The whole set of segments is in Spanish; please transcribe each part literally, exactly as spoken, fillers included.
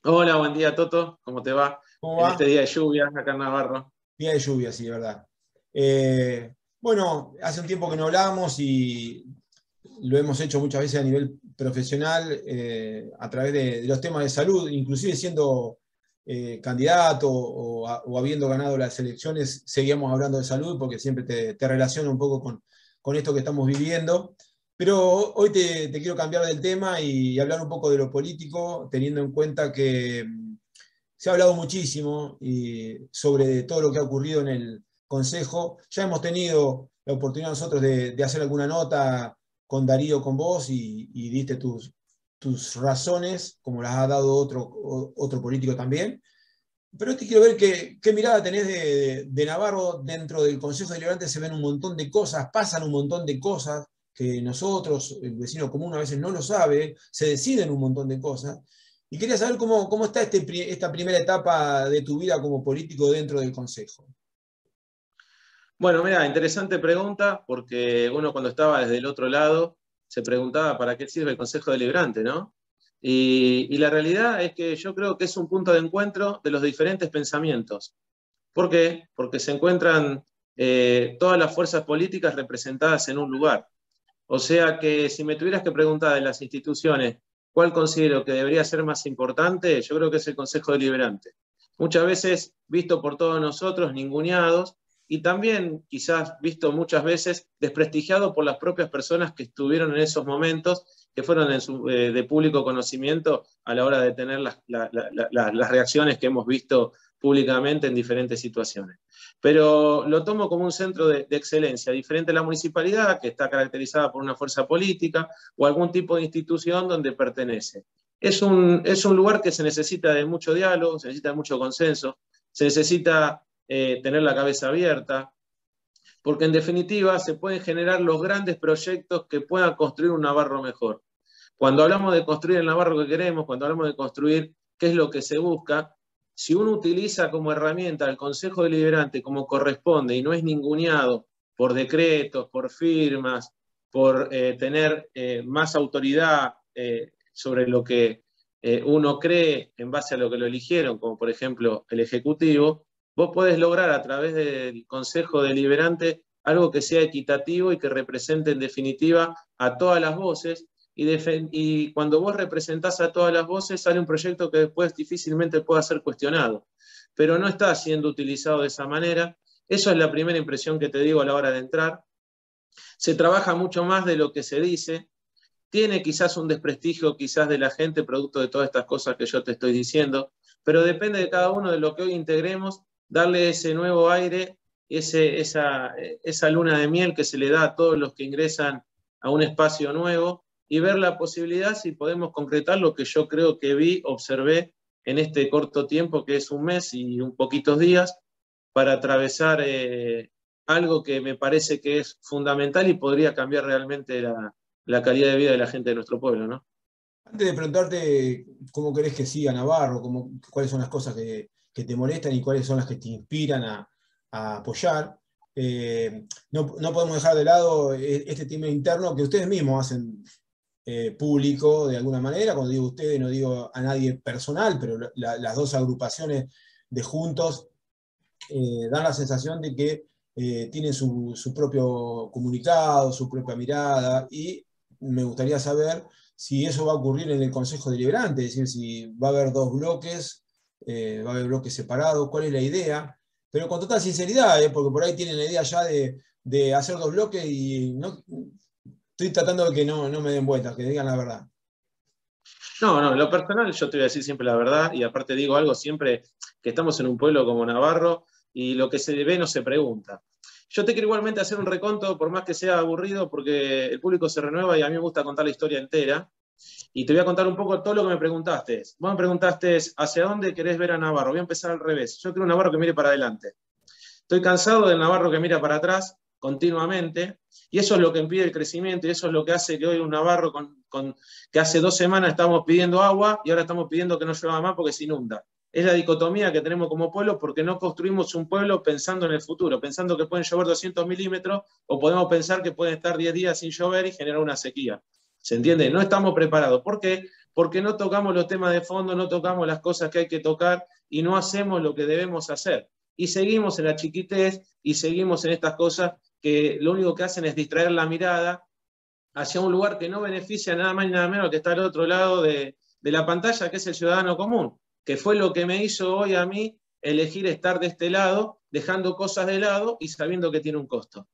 Hola, buen día, Toto. ¿Cómo te va? ¿Cómo En este va? día de lluvia acá en Navarro. Día de lluvia, sí, de verdad. Eh, bueno, hace un tiempo que no hablamos y lo hemos hecho muchas veces a nivel profesional, eh, a través de, de los temas de salud, inclusive siendo eh, candidato o, a- o habiendo ganado las elecciones, seguíamos hablando de salud porque siempre te, te relaciona un poco con, con esto que estamos viviendo. Pero hoy te, te quiero cambiar del tema y hablar un poco de lo político, teniendo en cuenta que mm, se ha hablado muchísimo y sobre todo lo que ha ocurrido en el Consejo. Ya hemos tenido la oportunidad nosotros de, de hacer alguna nota con Darío, con vos, y, y diste tus, tus razones, como las ha dado otro, otro político también. Pero te quiero ver qué, qué mirada tenés de, de, de Navarro dentro del Consejo Deliberante. Se ven un montón de cosas, pasan un montón de cosas que nosotros, el vecino común, a veces no lo sabe, se deciden un montón de cosas. Y quería saber cómo, cómo está este, esta primera etapa de tu vida como político dentro del Consejo. Bueno, mira, interesante pregunta, porque uno cuando estaba desde el otro lado se preguntaba para qué sirve el Consejo Deliberante, ¿no? Y, y la realidad es que yo creo que es un punto de encuentro de los diferentes pensamientos. ¿Por qué? Porque se encuentran eh, todas las fuerzas políticas representadas en un lugar. O sea que si me tuvieras que preguntar de las instituciones, ¿cuál considero que debería ser más importante? Yo creo que es el Consejo Deliberante. Muchas veces visto por todos nosotros, ninguneados, y también quizás visto muchas veces desprestigiado por las propias personas que estuvieron en esos momentos, que fueron en su, eh, de público conocimiento a la hora de tener las, la, la, la, las reacciones que hemos visto públicamente en diferentes situaciones. Pero lo tomo como un centro de, de excelencia, diferente a la municipalidad, que está caracterizada por una fuerza política o algún tipo de institución donde pertenece. Es un, es un lugar que se necesita de mucho diálogo, se necesita de mucho consenso, se necesita eh, tener la cabeza abierta, porque en definitiva se pueden generar los grandes proyectos que puedan construir un Navarro mejor. Cuando hablamos de construir el Navarro que queremos, cuando hablamos de construir qué es lo que se busca, si uno utiliza como herramienta el Consejo Deliberante como corresponde y no es ninguneado por decretos, por firmas, por eh, tener eh, más autoridad eh, sobre lo que eh, uno cree en base a lo que lo eligieron, como por ejemplo el Ejecutivo, vos podés lograr a través del Consejo Deliberante algo que sea equitativo y que represente en definitiva a todas las voces y, y, cuando vos representás a todas las voces sale un proyecto que después difícilmente pueda ser cuestionado, pero no está siendo utilizado de esa manera. Eso es la primera impresión que te digo a la hora de entrar. Se trabaja mucho más de lo que se dice, tiene quizás un desprestigio quizás de la gente producto de todas estas cosas que yo te estoy diciendo, pero depende de cada uno de lo que hoy integremos, darle ese nuevo aire, ese, esa, esa luna de miel que se le da a todos los que ingresan a un espacio nuevo y ver la posibilidad si podemos concretar lo que yo creo que vi, observé en este corto tiempo que es un mes y un poquitos días para atravesar eh, algo que me parece que es fundamental y podría cambiar realmente la, la calidad de vida de la gente de nuestro pueblo, ¿no? Antes de preguntarte cómo querés que siga Navarro, cómo, cuáles son las cosas que, que, te molestan y cuáles son las que te inspiran a, a apoyar, eh, no, no, podemos dejar de lado este tema interno que ustedes mismos hacen eh, público de alguna manera. Cuando digo ustedes, no digo a nadie personal, pero la, las dos agrupaciones de Juntos eh, dan la sensación de que eh, tienen su, su propio comunicado, su propia mirada, y me gustaría saber si eso va a ocurrir en el Consejo Deliberante, es decir, si va a haber dos bloques, eh, va a haber bloques separados, cuál es la idea, pero con total sinceridad, eh, porque por ahí tienen la idea ya de, de hacer dos bloques y no, estoy tratando de que no, no me den vueltas, que digan la verdad. No, no, en lo personal yo te voy a decir siempre la verdad y aparte digo algo siempre que estamos en un pueblo como Navarro y lo que se ve no se pregunta. Yo te quiero igualmente hacer un reconto, por más que sea aburrido, porque el público se renueva y a mí me gusta contar la historia entera. Y te voy a contar un poco todo lo que me preguntaste. Vos me preguntaste hacia dónde querés ver a Navarro. Voy a empezar al revés. Yo quiero un Navarro que mire para adelante. Estoy cansado del Navarro que mira para atrás continuamente, y eso es lo que impide el crecimiento, y eso es lo que hace que hoy un Navarro con, con, que hace dos semanas estamos pidiendo agua y ahora estamos pidiendo que no llueva más porque se inunda. Es la dicotomía que tenemos como pueblo porque no construimos un pueblo pensando en el futuro, pensando que pueden llover doscientos milímetros o podemos pensar que pueden estar diez días sin llover y generar una sequía. ¿Se entiende? No estamos preparados. ¿Por qué? porque no tocamos los temas de fondo, no tocamos las cosas que hay que tocar y no hacemos lo que debemos hacer. Y seguimos en la chiquitez y seguimos en estas cosas que lo único que hacen es distraer la mirada hacia un lugar que no beneficia nada más ni nada menos que está al otro lado de, de la pantalla, que es el ciudadano común, que fue lo que me hizo hoy a mí elegir estar de este lado, dejando cosas de lado y sabiendo que tiene un costo.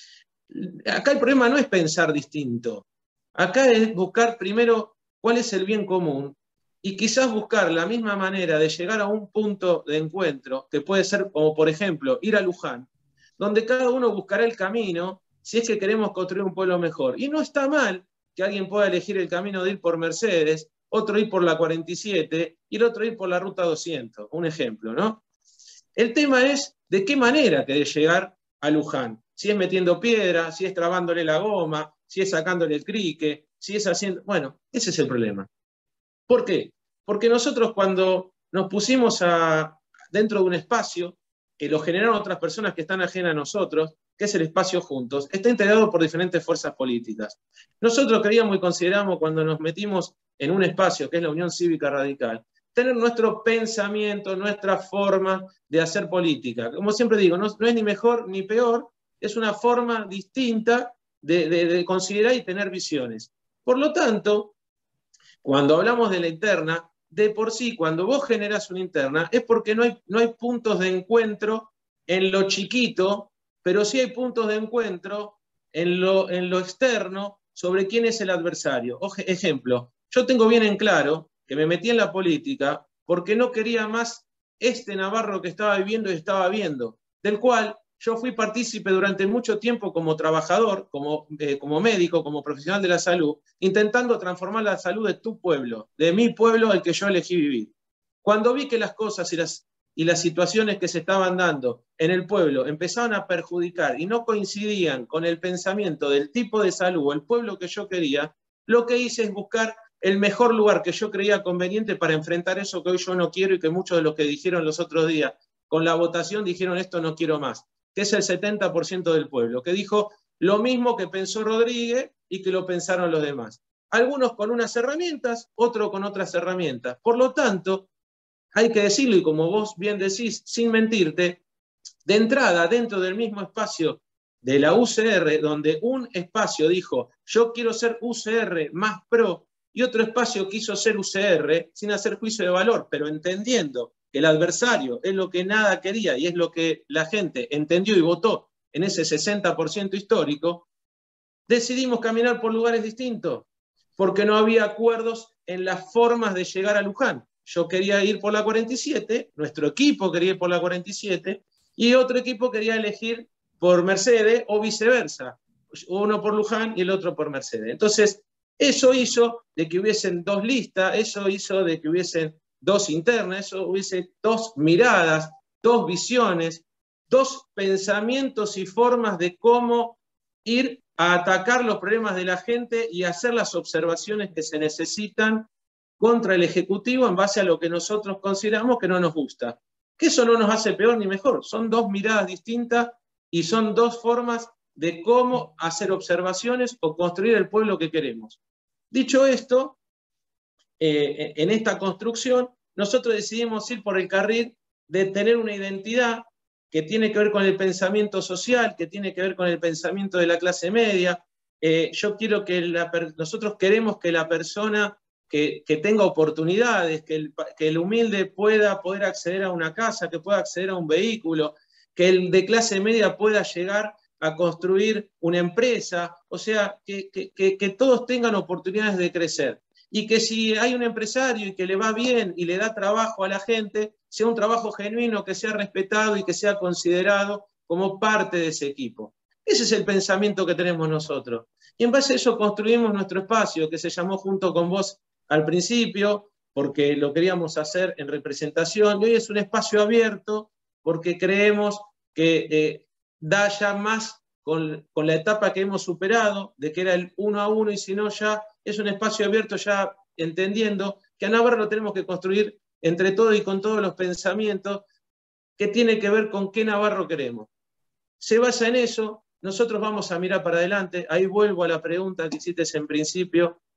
Acá el problema no es pensar distinto, acá es buscar primero cuál es el bien común y quizás buscar la misma manera de llegar a un punto de encuentro, que puede ser como por ejemplo ir a Luján, donde cada uno buscará el camino si es que queremos construir un pueblo mejor. Y no está mal que alguien pueda elegir el camino de ir por Mercedes, otro ir por la cuarenta y siete y el otro ir por la ruta doscientos, un ejemplo, ¿no? El tema es de qué manera querés llegar a Luján. Si es metiendo piedra, si es trabándole la goma, si es sacándole el crique, si es haciendo... Bueno, ese es el problema. ¿Por qué? Porque nosotros cuando nos pusimos a, dentro de un espacio, que lo generaron otras personas que están ajenas a nosotros, que es el espacio Juntos, está integrado por diferentes fuerzas políticas. Nosotros creíamos y consideramos cuando nos metimos en un espacio, que es la Unión Cívica Radical, tener nuestro pensamiento, nuestra forma de hacer política. Como siempre digo, no, no es ni mejor ni peor, es una forma distinta de, de, de considerar y tener visiones. Por lo tanto, cuando hablamos de la interna, de por sí, cuando vos generás una interna, es porque no hay, no hay puntos de encuentro en lo chiquito, pero sí hay puntos de encuentro en lo, en lo externo sobre quién es el adversario. Oje, ejemplo, yo tengo bien en claro que me metí en la política porque no quería más este Navarro que estaba viviendo y estaba viendo, del cual yo fui partícipe durante mucho tiempo como trabajador, como, eh, como médico, como profesional de la salud, intentando transformar la salud de tu pueblo, de mi pueblo al que yo elegí vivir. Cuando vi que las cosas y las, y las situaciones que se estaban dando en el pueblo empezaban a perjudicar y no coincidían con el pensamiento del tipo de salud o el pueblo que yo quería, lo que hice es buscar el mejor lugar que yo creía conveniente para enfrentar eso que hoy yo no quiero y que muchos de los que dijeron los otros días con la votación dijeron esto no quiero más, que es el setenta por ciento del pueblo, que dijo lo mismo que pensó Rodríguez y que lo pensaron los demás. Algunos con unas herramientas, otros con otras herramientas. Por lo tanto, hay que decirlo, y como vos bien decís, sin mentirte, de entrada, dentro del mismo espacio de la U C R, donde un espacio dijo, yo quiero ser U C R más pro, y otro espacio quiso ser U C R sin hacer juicio de valor, pero entendiendo que el adversario es lo que nada quería y es lo que la gente entendió y votó en ese sesenta por ciento histórico, decidimos caminar por lugares distintos, porque no había acuerdos en las formas de llegar a Luján. Yo quería ir por la cuarenta y siete, nuestro equipo quería ir por la cuarenta y siete, y otro equipo quería elegir por Mercedes o viceversa, uno por Luján y el otro por Mercedes. Entonces, eso hizo de que hubiesen dos listas, eso hizo de que hubiesen dos internas, eso hubiese dos miradas, dos visiones, dos pensamientos y formas de cómo ir a atacar los problemas de la gente y hacer las observaciones que se necesitan contra el Ejecutivo en base a lo que nosotros consideramos que no nos gusta. Que eso no nos hace peor ni mejor, son dos miradas distintas y son dos formas de cómo hacer observaciones o construir el pueblo que queremos. Dicho esto, eh, en esta construcción, nosotros decidimos ir por el carril de tener una identidad que tiene que ver con el pensamiento social, que tiene que ver con el pensamiento de la clase media. Eh, yo quiero que la, nosotros queremos que la persona que, que tenga oportunidades, que el, que el humilde pueda poder acceder a una casa, que pueda acceder a un vehículo, que el de clase media pueda llegar a construir una empresa, o sea, que, que, que, que todos tengan oportunidades de crecer. Y que si hay un empresario y que le va bien y le da trabajo a la gente, sea un trabajo genuino, que sea respetado y que sea considerado como parte de ese equipo. Ese es el pensamiento que tenemos nosotros. Y en base a eso construimos nuestro espacio, que se llamó Junto con Vos al principio, porque lo queríamos hacer en representación, y hoy es un espacio abierto, porque creemos que eh, da ya más con, con la etapa que hemos superado, de que era el uno a uno, y si no ya es un espacio abierto, ya entendiendo que a Navarra lo tenemos que construir entre todos y con todos los pensamientos que tiene que ver con qué Navarro queremos. Se basa en eso, nosotros vamos a mirar para adelante, ahí vuelvo a la pregunta que hiciste en principio,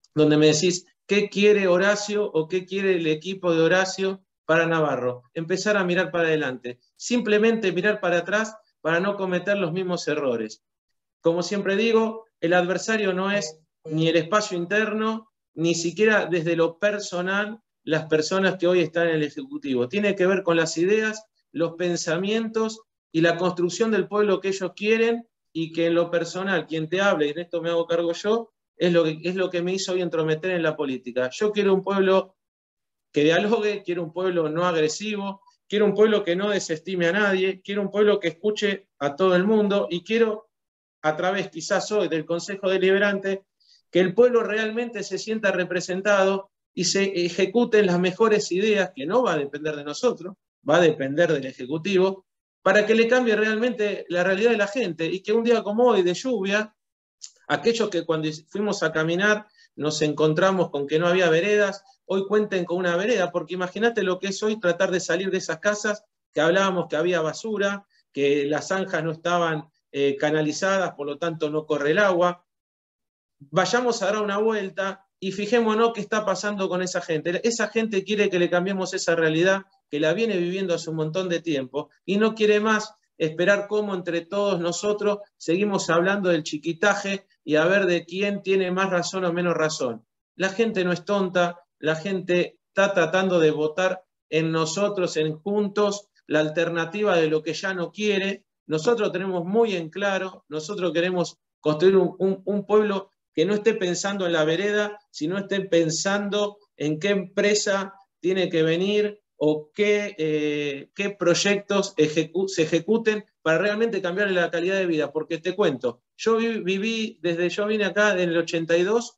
donde me decís, ¿qué quiere Horacio o qué quiere el equipo de Horacio para Navarro? Empezar a mirar para adelante, simplemente mirar para atrás para no cometer los mismos errores. Como siempre digo, el adversario no es ni el espacio interno, ni siquiera desde lo personal las personas que hoy están en el Ejecutivo. Tiene que ver con las ideas, los pensamientos y la construcción del pueblo que ellos quieren, y que en lo personal, quien te hable, y en esto me hago cargo yo, es lo que, es lo que me hizo hoy entrometer en la política. Yo quiero un pueblo que dialogue, quiero un pueblo no agresivo, quiero un pueblo que no desestime a nadie, quiero un pueblo que escuche a todo el mundo, y quiero, a través quizás hoy del Consejo Deliberante, que el pueblo realmente se sienta representado y se ejecuten las mejores ideas, que no va a depender de nosotros, va a depender del Ejecutivo, para que le cambie realmente la realidad de la gente, y que un día como hoy de lluvia, aquellos que cuando fuimos a caminar nos encontramos con que no había veredas, hoy cuenten con una vereda, porque imagínate lo que es hoy tratar de salir de esas casas que hablábamos que había basura, que las zanjas no estaban eh, canalizadas, por lo tanto no corre el agua. Vayamos a dar una vuelta y fijémonos qué está pasando con esa gente. Esa gente quiere que le cambiemos esa realidad, que la viene viviendo hace un montón de tiempo, y no quiere más esperar cómo entre todos nosotros seguimos hablando del chiquitaje y a ver de quién tiene más razón o menos razón. La gente no es tonta, la gente está tratando de votar en nosotros, en juntos, la alternativa de lo que ya no quiere. Nosotros tenemos muy en claro, nosotros queremos construir un, un, un pueblo que no esté pensando en la vereda, sino esté pensando en qué empresa tiene que venir o qué, eh, qué proyectos ejecu se ejecuten para realmente cambiarle la calidad de vida. Porque te cuento, yo viví, viví desde, yo vine acá en el ochenta y dos,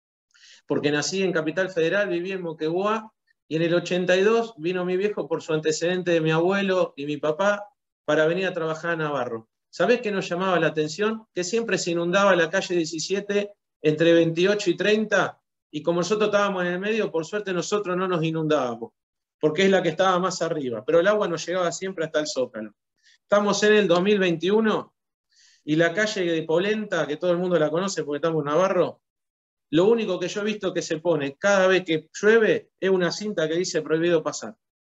porque nací en Capital Federal, viví en Moquegua, y en el ochenta y dos vino mi viejo por su antecedente de mi abuelo y mi papá para venir a trabajar a Navarro. ¿Sabés qué nos llamaba la atención? Que siempre se inundaba la calle diecisiete entre veintiocho y treinta, y como nosotros estábamos en el medio, por suerte nosotros no nos inundábamos, porque es la que estaba más arriba, pero el agua nos llegaba siempre hasta el Zócalo. Estamos en el dos mil veintiuno y la calle de Polenta, que todo el mundo la conoce porque estamos en Navarro, lo único que yo he visto que se pone cada vez que llueve es una cinta que dice prohibido pasar.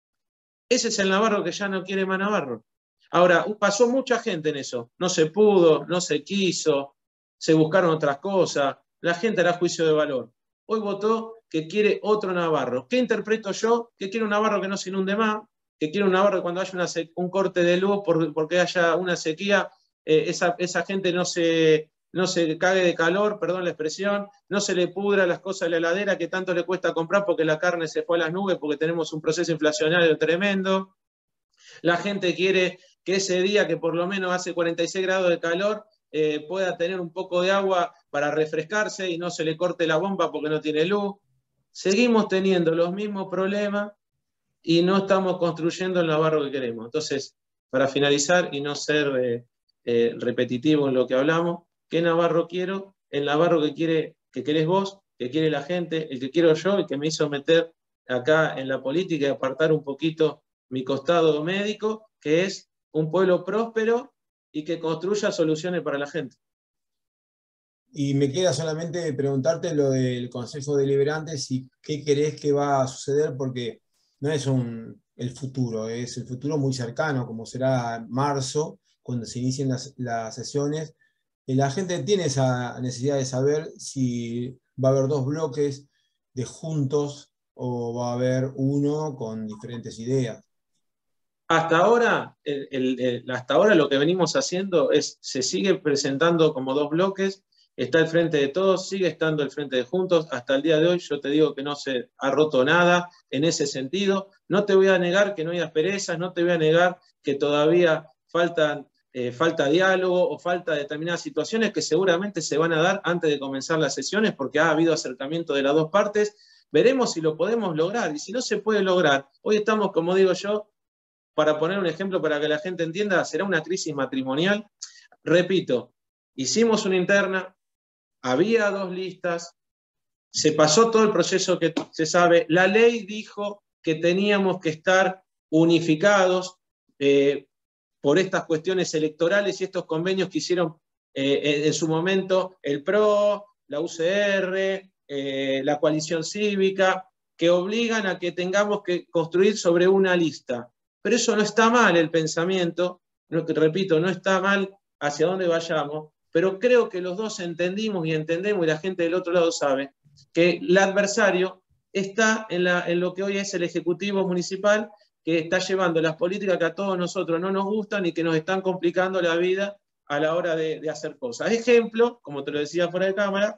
Ese es el Navarro que ya no quiere más Navarro. Ahora, pasó mucha gente en eso. No se pudo, no se quiso, se buscaron otras cosas. La gente hará juicio de valor. Hoy votó que quiere otro Navarro. ¿Qué interpreto yo? Que quiere un Navarro que no se inunde más, que quiere un Navarro que cuando haya una un corte de luz por, porque haya una sequía, eh, esa, esa gente no se, no se cague de calor, perdón la expresión, no se le pudra las cosas de la heladera que tanto le cuesta comprar porque la carne se fue a las nubes, porque tenemos un proceso inflacionario tremendo. La gente quiere que ese día que por lo menos hace cuarenta y seis grados de calor eh, pueda tener un poco de agua para refrescarse y no se le corte la bomba porque no tiene luz. Seguimos teniendo los mismos problemas y no estamos construyendo el Navarro que queremos. Entonces, para finalizar y no ser eh, eh, repetitivo en lo que hablamos, ¿qué Navarro quiero? El Navarro que quiere, que querés vos, que quiere la gente, el que quiero yo, el que me hizo meter acá en la política y apartar un poquito mi costado médico, que es un pueblo próspero y que construya soluciones para la gente. Y me queda solamente preguntarte lo del Consejo Deliberante, si qué crees que va a suceder, porque no es un, el futuro, es el futuro muy cercano, como será marzo, cuando se inicien las, las sesiones. Y la gente tiene esa necesidad de saber si va a haber dos bloques de juntos o va a haber uno con diferentes ideas. Hasta ahora, el, el, el, hasta ahora lo que venimos haciendo es, se sigue presentando como dos bloques, está el Frente de Todos, sigue estando el Frente de Juntos, hasta el día de hoy yo te digo que no se ha roto nada en ese sentido. No te voy a negar que no hay asperezas, no te voy a negar que todavía faltan, eh, falta diálogo o falta determinadas situaciones que seguramente se van a dar antes de comenzar las sesiones porque ha habido acercamiento de las dos partes. Veremos si lo podemos lograr, y si no se puede lograr, hoy estamos, como digo yo, para poner un ejemplo para que la gente entienda, será una crisis matrimonial. Repito, hicimos una interna, había dos listas, se pasó todo el proceso que se sabe, la ley dijo que teníamos que estar unificados eh, por estas cuestiones electorales y estos convenios que hicieron eh, en, en su momento el P R O, la U C R, eh, la coalición cívica, que obligan a que tengamos que construir sobre una lista. Pero eso no está mal el pensamiento, no, que repito, no está mal hacia dónde vayamos, pero creo que los dos entendimos y entendemos, y la gente del otro lado sabe, que el adversario está en, la, en lo que hoy es el Ejecutivo Municipal, que está llevando las políticas que a todos nosotros no nos gustan y que nos están complicando la vida a la hora de, de hacer cosas. Ejemplo, como te lo decía fuera de cámara,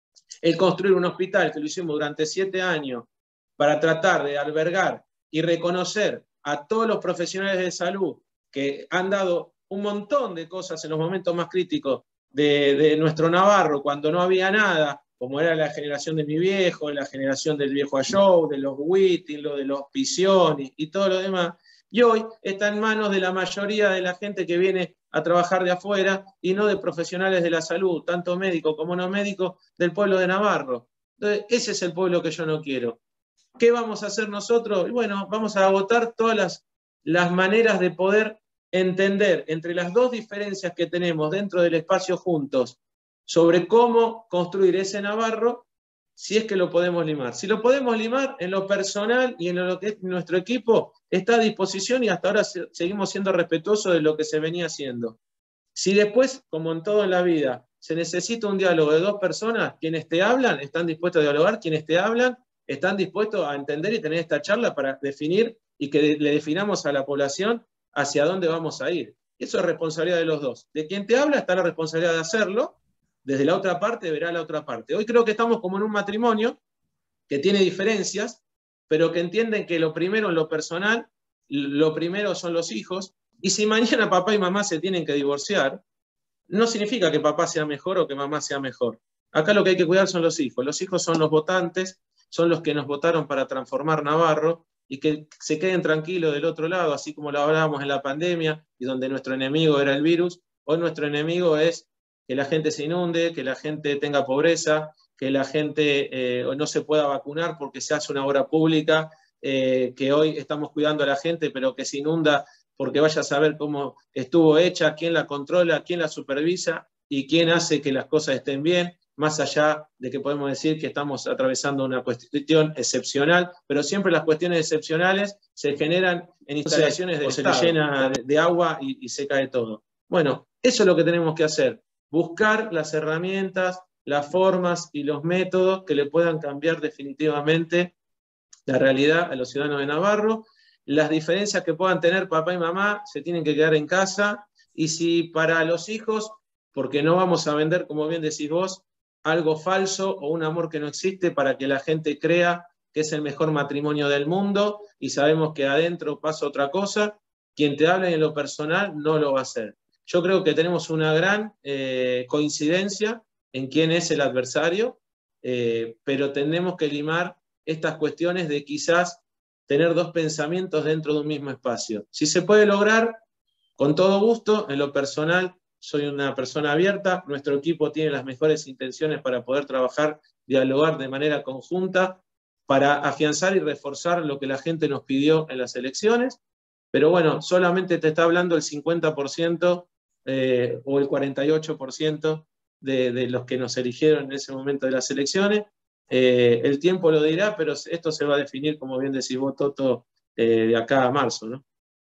el construir un hospital, que lo hicimos durante siete años, para tratar de albergar y reconocer a todos los profesionales de salud que han dado un montón de cosas en los momentos más críticos de, de nuestro Navarro, cuando no había nada, como era la generación de mi viejo, la generación del viejo Ayou, de los Whitting, lo de los Pisioni y todo lo demás. Y hoy está en manos de la mayoría de la gente que viene a trabajar de afuera y no de profesionales de la salud, tanto médicos como no médicos, del pueblo de Navarro. Entonces, ese es el pueblo que yo no quiero. ¿Qué vamos a hacer nosotros? Bueno, vamos a agotar todas las, las maneras de poder entender entre las dos diferencias que tenemos dentro del espacio juntos sobre cómo construir ese Navarro, si es que lo podemos limar. Si lo podemos limar en lo personal y en lo que es nuestro equipo, está a disposición y hasta ahora seguimos siendo respetuosos de lo que se venía haciendo. Si después, como en todo en la vida, se necesita un diálogo de dos personas, quienes te hablan están dispuestos a dialogar, quienes te hablan están dispuestos a entender y tener esta charla para definir y que le definamos a la población hacia dónde vamos a ir. Eso es responsabilidad de los dos. De quien te habla está la responsabilidad de hacerlo, desde la otra parte verá la otra parte. Hoy creo que estamos como en un matrimonio que tiene diferencias, pero que entienden que lo primero en lo personal, lo primero son los hijos, y si mañana papá y mamá se tienen que divorciar, no significa que papá sea mejor o que mamá sea mejor. Acá lo que hay que cuidar son los hijos. Los hijos son los votantes, son los que nos votaron para transformar Navarro, y que se queden tranquilos del otro lado, así como lo hablábamos en la pandemia, y donde nuestro enemigo era el virus, hoy nuestro enemigo es que la gente se inunde, que la gente tenga pobreza, que la gente eh, no se pueda vacunar porque se hace una obra pública, eh, que hoy estamos cuidando a la gente, pero que se inunda porque vaya a saber cómo estuvo hecha, quién la controla, quién la supervisa y quién hace que las cosas estén bien, más allá de que podemos decir que estamos atravesando una cuestión excepcional, pero siempre las cuestiones excepcionales se generan en instalaciones de, o se le llena de, de agua y, y se cae todo. Bueno, eso es lo que tenemos que hacer, buscar las herramientas, las formas y los métodos que le puedan cambiar definitivamente la realidad a los ciudadanos de Navarro. Las diferencias que puedan tener papá y mamá se tienen que quedar en casa, y si para los hijos, porque no vamos a vender, como bien decís vos, algo falso o un amor que no existe para que la gente crea que es el mejor matrimonio del mundo y sabemos que adentro pasa otra cosa, quien te hable en lo personal no lo va a hacer. Yo creo que tenemos una gran eh, coincidencia en quién es el adversario, eh, pero tenemos que limar estas cuestiones de quizás tener dos pensamientos dentro de un mismo espacio. Si se puede lograr, con todo gusto, en lo personal soy una persona abierta, nuestro equipo tiene las mejores intenciones para poder trabajar, dialogar de manera conjunta, para afianzar y reforzar lo que la gente nos pidió en las elecciones, pero bueno, solamente te está hablando el cincuenta por ciento eh, o el cuarenta y ocho por ciento de, de los que nos eligieron en ese momento de las elecciones. Eh, el tiempo lo dirá, pero esto se va a definir, como bien decís vos, Toto, eh, de acá a marzo, ¿no?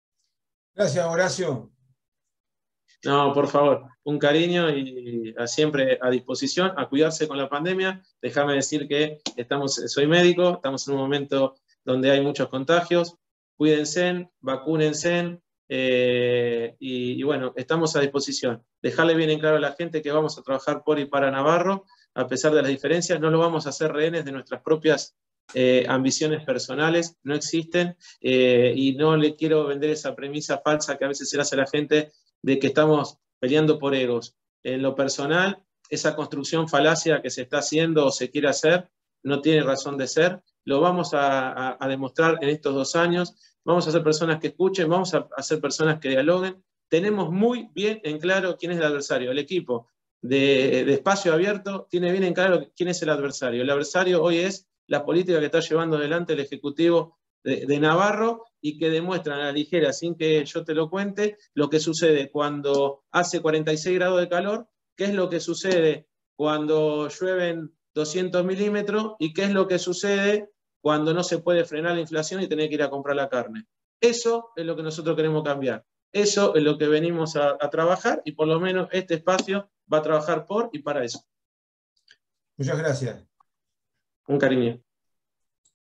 Gracias, Horacio. No, por favor, un cariño y a siempre a disposición, a cuidarse con la pandemia. Déjame decir que estamos, soy médico, estamos en un momento donde hay muchos contagios. Cuídense, vacúnense, eh, y, y bueno, estamos a disposición. Dejarle bien en claro a la gente que vamos a trabajar por y para Navarro, a pesar de las diferencias. No lo vamos a hacer rehenes de nuestras propias eh, ambiciones personales, no existen, eh, y no le quiero vender esa premisa falsa que a veces se le hace a la gente de que estamos peleando por egos. En lo personal, esa construcción falacia que se está haciendo o se quiere hacer no tiene razón de ser. Lo vamos a, a, a demostrar en estos dos años. Vamos a ser personas que escuchen, vamos a, a ser personas que dialoguen. Tenemos muy bien en claro quién es el adversario. El equipo de, de Espacio Abierto tiene bien en claro quién es el adversario. El adversario hoy es la política que está llevando adelante el Ejecutivo de, de Navarro, y que demuestran a la ligera, sin que yo te lo cuente, lo que sucede cuando hace cuarenta y seis grados de calor, qué es lo que sucede cuando llueven doscientos milímetros, y qué es lo que sucede cuando no se puede frenar la inflación y tener que ir a comprar la carne. Eso es lo que nosotros queremos cambiar. Eso es lo que venimos a, a trabajar, y por lo menos este espacio va a trabajar por y para eso. Muchas gracias. Un cariño.